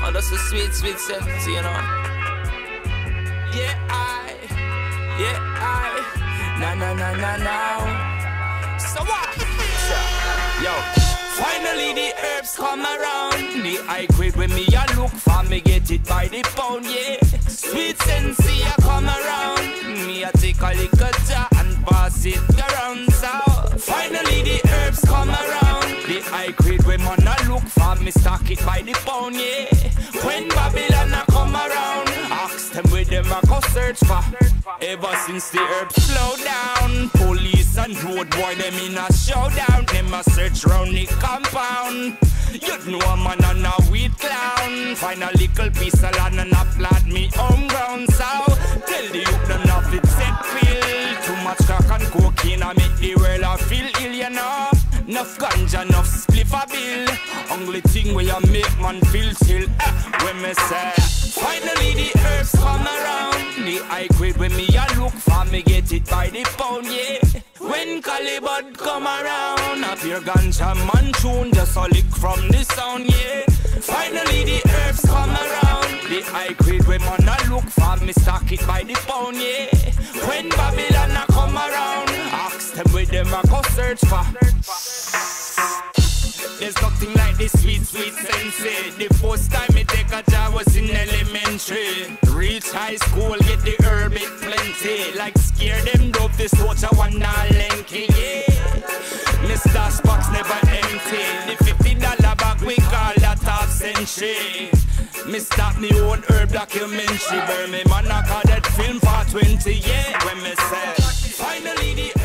Oh, that's a sweet, sweet sense, you know. Yeah, now. So what? Yo, finally the herbs come around. The high grade when me a look for, me get it by the pound, yeah. Sweet sense, ya come around. Me a take a little jar and pass it around. So finally the herbs come around. The high grade when man a look for, me stock it by the pound, yeah. When Babylon a come around, ask them where them a go search for. Ever since the herbs slow down, police and road boy them in a showdown. Them a search round the compound. You know a man and a weed clown. Find a little piece of land and a plant me home ground. So tell the youth them not fit set feel. Too much crack and cocaine I make the world I feel ill, you know. Enough ganja, enough spliff a bill. Only thing where you make man feel chill. When me say finally the herbs come around. The high grade when me a look for, me get it by the pound, yeah. When Collie Buddz come around, a pure ganja man tune, just a lick from the sound, yeah. Finally the herbs come around. The high grade when man a look for, me stock it by the pound, yeah. When Babylon a come around, ask them where them a go search for. There's nothing like this sweet, sweet sensei. The first time me take a job was in elementary. Reach high school, get the herb it plenty. Like scare them dope, this watch a one lanky, yeah. Mr. Spock's never empty. The $50 bag we call that half century. Me start me own herb documentary. Where me man a call that film for 20, yeah. When me say finally the